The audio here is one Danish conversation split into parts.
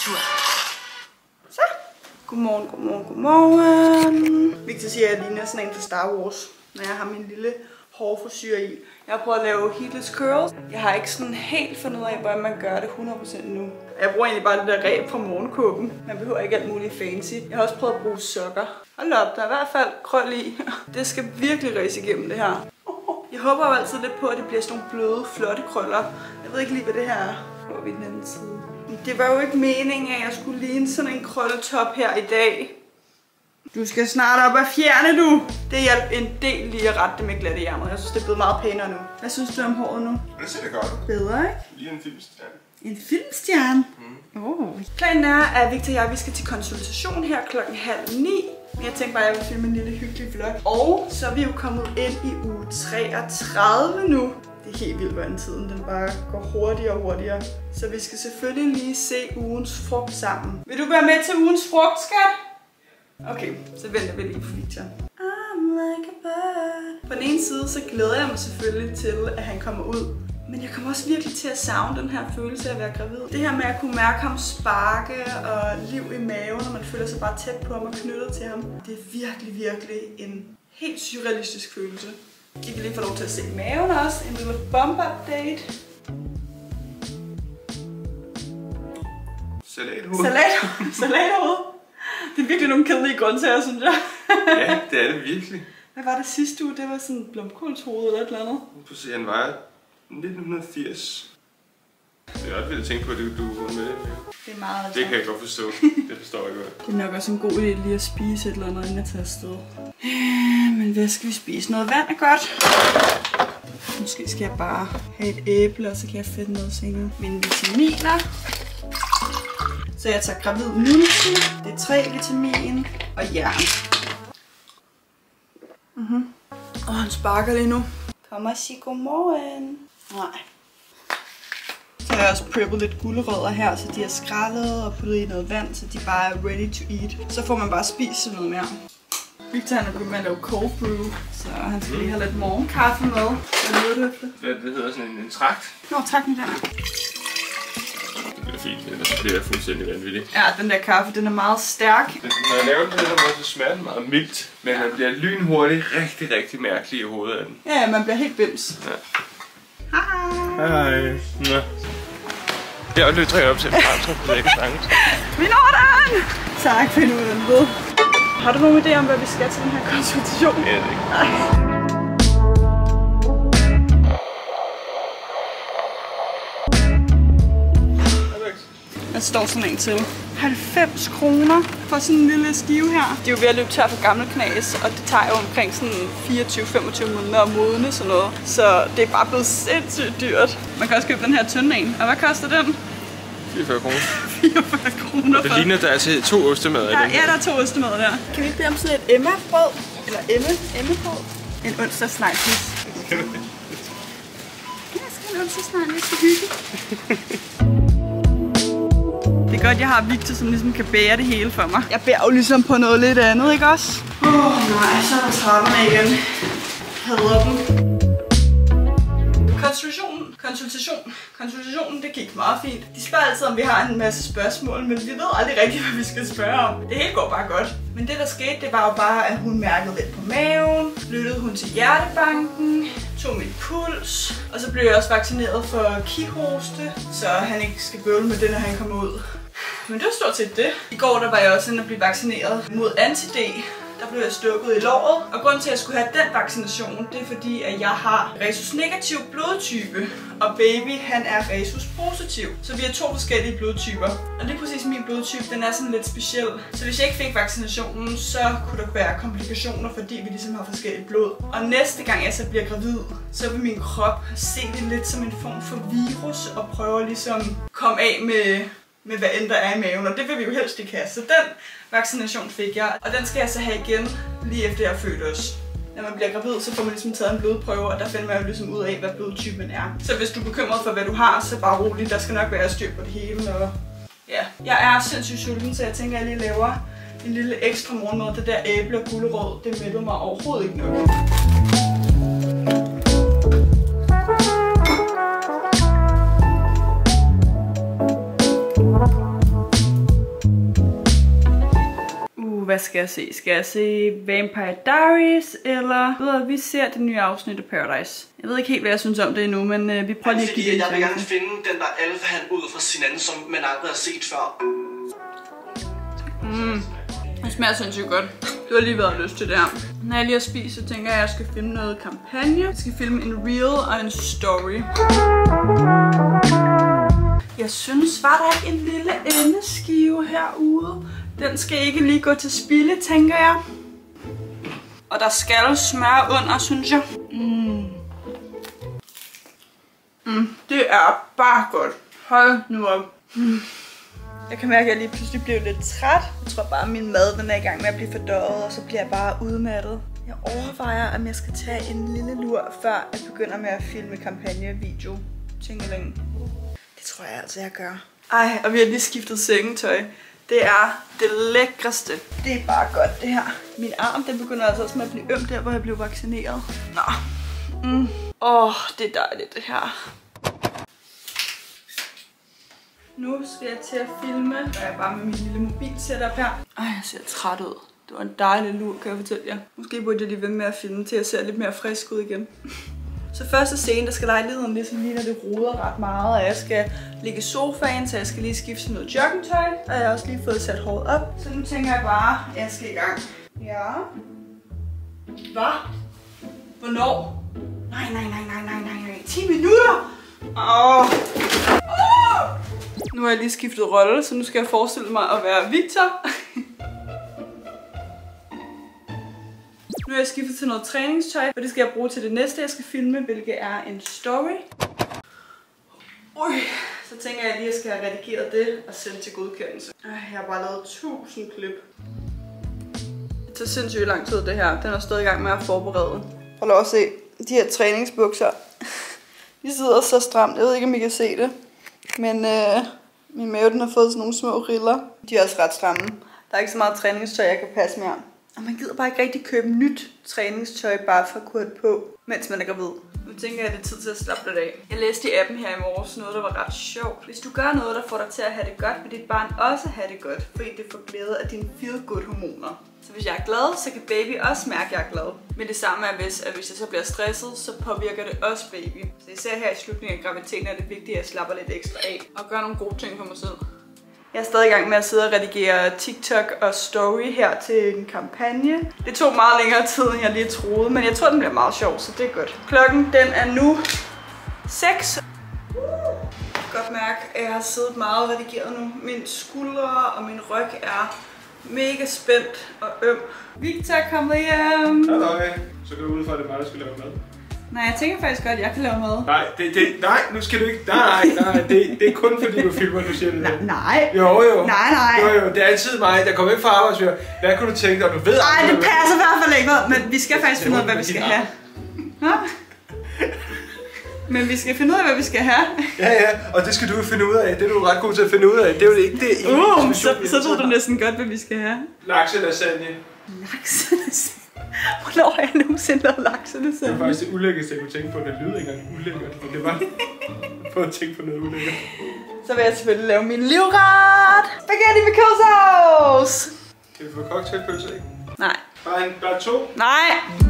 tur. Så. Godmorgen, godmorgen, godmorgen. Victor siger, at jeg ligner sådan en fra Star Wars, når jeg har min lille hårfrisyr i. Jeg har prøvet at lave heatless curls. Jeg har ikke sådan helt fundet ud af, hvordan man gør det 100% nu. Jeg bruger egentlig bare det der reb fra morgenkåben. Man behøver ikke alt muligt fancy. Jeg har også prøvet at bruge sokker. Hold op, der er i hvert fald krøl i. Det skal virkelig ræse igennem det her. Jeg håber jo altid lidt på, at det bliver sådan nogle bløde, flotte krøller. Jeg ved ikke lige, hvad det her er. Hvor er vi den anden side? Det var jo ikke meningen, at jeg skulle ligne sådan en krølletop her i dag. Du skal snart op og fjerne, du. Det hjalp en del lige at rette det med glatte ærmer. Jeg synes, det er blevet meget pænere nu. Hvad synes du om håret nu? Det ser det godt ud. Bedre, ikke? Lige en filmstjerne. En filmstjerne? Planen er, at Victor og jeg vi skal til konsultation her klokken 8:30. Men jeg tænkte bare, at jeg vil filme en lille hyggelig vlog. Og så er vi jo kommet ind i uge 33 nu. Det er helt vildt, hvordan tiden den bare går hurtigere og hurtigere. Så vi skal selvfølgelig lige se ugens frugt sammen. Vil du være med til ugens frugt, skat? Okay, så venter vi lige på Victor. I'm like a bird. På den ene side, så glæder jeg mig selvfølgelig til, at han kommer ud. Men jeg kommer også virkelig til at savne den her følelse af at være gravid. Det her med at kunne mærke ham sparke og liv i maven, når man føler sig bare tæt på ham og knyttet til ham. Det er virkelig, virkelig en helt surrealistisk følelse. I kan lige få lov til at se maven også. En lille bump-update. Salathoved. Salathoved. Det er virkelig nogle kedelige grøntsager, synes jeg. Ja, det er det virkelig. Hvad var det sidste uge? Det var sådan blomkålshoved eller et eller andet. Prøv at se, han vejer 1980. Det er ret vildt at tænke på, at du var med det. Det er meget. Det kan jeg godt forstå. Det forstår jeg godt. Det er nok også en god idé lige at spise et eller andet, inden jeg tager afsted. Men hvad skal vi spise? Noget vand er godt. Måske skal jeg bare have et æble, og så kan jeg fedte noget senere. Mine vitaminer. Så jeg tager gravid multi, D3-vitamin og jern. Og han sparker lige nu. Kom og sig godmorgen. Nej. Så har jeg også preppet lidt gulerødder her, så de er skrællet og puttet i noget vand, så de bare er ready to eat. Så får man bare spist noget mere. Victor han er begyndt med at lave cold brew, så han skal lige have lidt morgenkaffe med. Hvad er det efter? Det hedder sådan en trakt. Nå, tak med der. Det er fint, det er fuldstændig vanvittigt. Ja, den der kaffe, den er meget stærk. Når jeg laver den her måde, så smager den meget mildt, men den bliver lynhurtigt rigtig mærkelig i hovedet af den. Ja, man bliver helt bims. Ja. Hej. Hej. Nå. Jeg har løbet 3 op til en fremtræk, så jeg kan sange. Vi når den! Tak, find ud af den ved. Har du nogen idé om, hvad vi skal til den her konsultation? Ja, det er ikke. Der står sådan en til. 90 kroner for sådan en lille skive her. De er jo ved at løbe tør for gammel knas, og det tager jo omkring sådan 24-25 måneder om modne sådan noget. Så det er bare blevet sindssygt dyrt. Man kan også købe den her tynde en. Og hvad koster den? 44 kroner. 44 kroner for. Det ligner, der er til 2 ostemader i den. Ja, der er 2 ostemader der. Kan vi ikke bede om sådan et Emma-brød? Eller Emma-brød? En onsdagsneglis. Skal du det? Ja, jeg skal en onsdagsneglis. Det er hyggeligt. Det er godt, jeg har Victor, som ligesom kan bære det hele for mig. Jeg bærer jo ligesom på noget lidt andet, ikke også? Nej, så er der trapperne igen. Hader dem. Konsultationen, det gik meget fint. De spørger altid, om vi har en masse spørgsmål, men vi ved aldrig rigtigt, hvad vi skal spørge om. Det hele går bare godt. Men det, der skete, det var jo bare, at hun mærkede lidt på maven. Lyttede hun til hjertebanken. Tog min puls. Og så blev jeg også vaccineret for kikhoste, så han ikke skal bøvle med det, når han kommer ud. Men det var stort set det. I går der var jeg også inde at blive vaccineret mod anti-D. Der blev jeg stukket i låret, og grunden til, at jeg skulle have den vaccination, det er fordi, at jeg har rhesus-negativ blodtype, og baby, han er rhesus-positiv. Så vi har 2 forskellige blodtyper, og lige præcis min blodtype, den er sådan lidt speciel. Så hvis jeg ikke fik vaccinationen, så kunne der være komplikationer, fordi vi ligesom har forskelligt blod. Og næste gang jeg så bliver gravid, så vil min krop se det lidt som en form for virus, og prøver ligesom komme af med hvad end der er i maven, og det vil vi jo helst ikke have. Så den vaccination fik jeg, og den skal jeg så have igen, lige efter jeg har født os. Når man bliver gravid, så får man ligesom taget en blodprøve, og der finder man jo ligesom ud af, hvad blodtypen er. Så hvis du er bekymret for, hvad du har, så bare rolig, der skal nok være styr på det hele. Og ja, jeg er sindssygt sulten, så jeg tænker, at jeg lige laver en lille ekstra morgenmad. Det der æble og gulerod, det mætter mig overhovedet ikke nok. hvad skal jeg se? Skal jeg se Vampire Diaries, eller vi ser det nye afsnit af Paradise? Jeg ved ikke helt, hvad jeg synes om det endnu, men vi prøver lige at give det en chance. Jeg vil gerne finde den der alfahan ud fra sin anden, som man aldrig har set før. Det smager sindssygt godt. Du har lige været lyst til det her. Når jeg lige har spist, så tænker jeg, at jeg skal filme noget kampagne. Jeg skal filme en reel og en story. Jeg synes, var der ikke en lille endeskive herude? Den skal ikke lige gå til spilde, tænker jeg. Og der skal smør under, synes jeg. Det er bare godt. Hold nu op. Jeg kan mærke, at jeg lige pludselig blev lidt træt. Jeg tror bare, at min mad den er i gang med at blive fordøjet, og så bliver jeg bare udmattet. Jeg overvejer, om jeg skal tage en lille lur, før jeg begynder med at filme kampagnevideo. Tingeling. Det tror jeg altså, jeg gør. Ej, og vi har lige skiftet sengetøj. Det er det lækreste. Det er bare godt, det her. Min arm, den begynder altså også med at blive øm der, hvor jeg blev vaccineret. Nå. Det er dejligt, det her. Nu skal jeg til at filme, og jeg er bare med min lille mobilsetup her. Ej, jeg ser træt ud. Det var en dejlig lur, kan jeg fortælle jer. Måske burde jeg lige ved med at filme, til jeg ser lidt mere frisk ud igen. Så første scene, der skal lejligheden ligesom lige, når det roder ret meget, og jeg skal ligge i sofaen, så jeg skal lige skifte noget joggingtøj, og jeg har også lige fået sat håret op. Så nu tænker jeg bare, at jeg skal i gang. Ja. Hvad? Hvornår? Nej. 10 minutter! Nu har jeg lige skiftet rolle, så nu skal jeg forestille mig at være Victor. Nu har jeg skiftet til noget træningstøj, og det skal jeg bruge til det næste, jeg skal filme, hvilket er en story. Så tænker jeg lige, at jeg skal have redigeret det og sendt til godkendelse. Jeg har bare lavet 1000 klip. Det tager sindssygt lang tid, det her. Den er stadig i gang med at forberede. Prøv lov at se. De her træningsbukser, de sidder så stramt. Jeg ved ikke, om I kan se det. Men min mave, den har fået sådan nogle små riller. De er også ret stramme. Der er ikke så meget træningstøj, jeg kan passe mere. Og man gider bare ikke rigtig købe nyt træningstøj, bare for at kunne have det på, mens man er gravid. Nu tænker jeg, at det er tid til at slappe lidt af. Jeg læste i appen her i morges noget, der var ret sjovt. Hvis du gør noget, der får dig til at have det godt, vil dit barn også have det godt, fordi det får glæde af dine feel-good-hormoner. Så hvis jeg er glad, så kan baby også mærke, at jeg er glad. Men det samme er, at hvis jeg så bliver stresset, så påvirker det også baby. Så især her i slutningen af graviditeten er det vigtigt, at jeg slapper lidt ekstra af og gør nogle gode ting for mig selv. Jeg er stadig i gang med at sidde og redigere TikTok og story her til en kampagne. Det tog meget længere tid, end jeg lige troede, men jeg tror, den bliver meget sjov, så det er godt. Klokken den er nu 6. Godt mærke, at jeg har siddet meget redigeret nu. Mine skuldre og min ryg er mega spændt og øm. Victor er kommet hjem. Halløj. Så går ud fra, at det er mig, der skal lave mad. Nej, jeg tænker faktisk godt, at jeg kan lave mad. Nej, nu skal du ikke. Nej, det er kun fordi du filmer, du siger det. Nej. Jo. Nej. Jo, det er altid mig, der kommer ikke fra arbejdsmiljø. Hvad kunne du tænke, og du ved... Nej, det passer i hvert fald ikke, men vi skal faktisk finde ud af, hvad vi skal have. Men vi skal finde ud af, hvad vi skal have. Ja, og det skal du finde ud af. Det er du ret god til at finde ud af. Det er jo ikke det. Så ved du næsten godt, hvad vi skal have. Lakselasagne. Lakselasagne? Hvornår har jeg nogensinde lavet lakselasagne? Det var faktisk det ulækkeste, jeg kunne tænke på. Det lyder ikke engang ulækkert, men det var på at tænke på noget ulækkert. Så vil jeg selvfølgelig lave min livret. Spaghetti med kødsovs. Kan vi få cocktailpølse, ikke? Nej. Bare 2? Nej.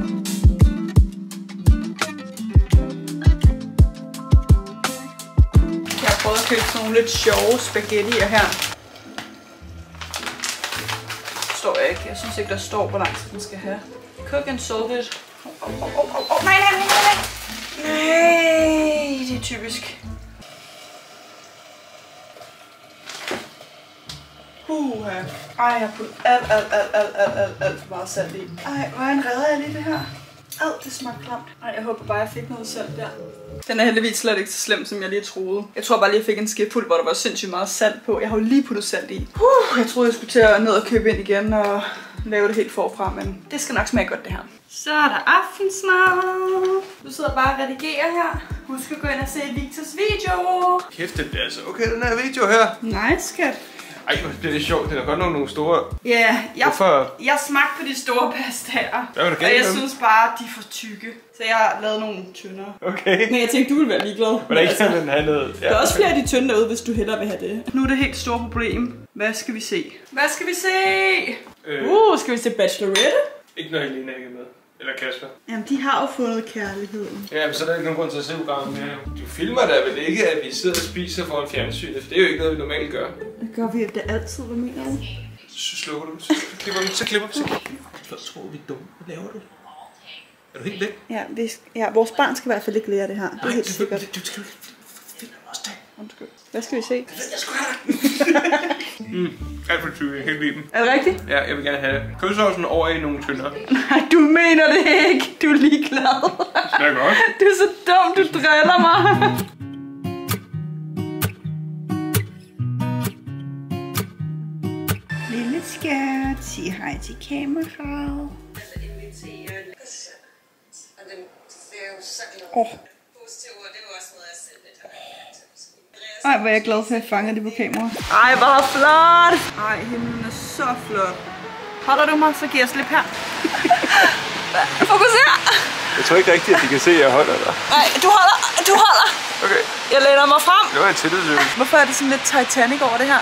Jeg har prøvet at købe sådan nogle lidt sjove spaghettier her. Står jeg ikke. Jeg synes ikke, der står, hvor lang tid den skal have. Cook and salted. Nej. Nej, det er typisk. Ej, jeg har puttet alt for meget salt i. Ej, hvordan redder jeg lige det her? Det smager klamt. Ej, jeg håber bare, jeg fik noget salt der. Den er heldigvis slet ikke så slem, som jeg lige troede. Jeg tror bare lige, jeg fik en skefuld, hvor der var sindssygt meget salt på. Jeg har jo lige puttet salt i. Jeg troede, jeg skulle til at ned og købe ind igen og lave det helt forfra, men det skal nok smage godt, det her. Så er der aftensmad. Du sidder bare og redigerer her. Husk at gå ind og se Victors video. Kæft, det er altså okay, den her video her. Nice, skat. Ej, hvor bliver det sjovt. Det er godt nok nogle store... Ja, Hvorfor? jeg smagte på de store pastaer. Hvad var der Og galt jeg med dem? synes bare, de er for tykke. Så jeg har lavet nogle tyndere. Okay. Men jeg tænkte, du ville være ligeglad. Hvordan kan den have noget? Ja, Der er også flere af de tynde derude, hvis du hellere vil have det. Nu er det helt store problem. Hvad skal vi se? Hvad skal vi se? Skal vi se Bachelorette? Ikke når Helena ikke er med. Eller Kasper. Jamen, de har jo fundet kærligheden. Ja, men så er der ikke nogen grund til at se programmet mere. Du filmer da vel ikke, at vi sidder og spiser foran fjernsynet, for det er jo ikke noget, vi normalt gør. Det gør vi det altid, hvad mener du? Så slukker du. Så klipper vi. Så klipper vi. Jeg tror, vi er dumme. Hvad laver du? Er du helt væk? Ja, vores barn skal i hvert fald ikke lære det her. Det er helt sikkert. Du skal ikke. Undskyld. Hvad skal vi se? Jeg skal have alt for tyve. Jeg kan ikke lide den. Er det rigtigt? Ja, jeg vil gerne have kødsovsen over i nogle tyndere. Nej, du mener det ikke. Du er ligeglad. Det smager godt. Du er så dum, du driller mig. Lille skat, sig hej til kameraet. Ej, hvor er jeg glad for, at jeg fanger det på kamera. Ej, hvor flot! Ej, himlen er så flot. Holder du mig, så giver jeg slip her. Fokuser! Jeg tror ikke rigtigt, at de kan se, at jeg holder dig. Nej, du holder! Okay. Jeg læner mig frem. Det var en tillidsøvelse. Hvorfor er det sådan lidt Titanic over det her?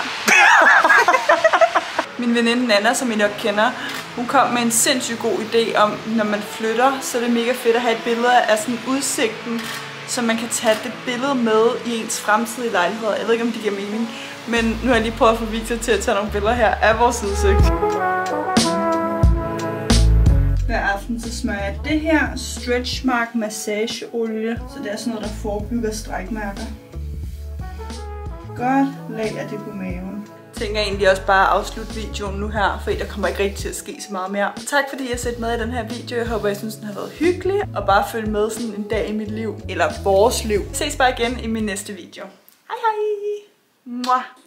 Min veninde Nana, som I nok kender, hun kom med en sindssygt god idé om, når man flytter, så er det mega fedt at have et billede af sådan udsigten, så man kan tage det billede med i ens fremtidige lejlighed. Jeg ved ikke, om det giver mening, men nu har jeg lige prøvet at få Victor til at tage nogle billeder her af vores udsigt. Hver aften så smører jeg det her Stretch Mark massageolie, så det er sådan noget, der forebygger strækmærker. Godt lag af det på maven. Jeg tænker egentlig også bare at afslutte videoen nu her, for der kommer ikke rigtig til at ske så meget mere. Tak fordi I har set med i den her video. Jeg håber, I synes, den har været hyggelig. Og bare følge med sådan en dag i mit liv, eller vores liv. Vi ses bare igen i min næste video. Hej hej! Mwah.